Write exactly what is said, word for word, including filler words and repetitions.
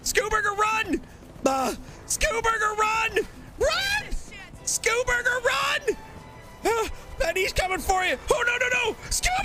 Scooburger, run! Uh, Scooburger, run! Run! Scooburger, run! Uh, Penny's coming for you. Oh, no, no, no! Scooburger!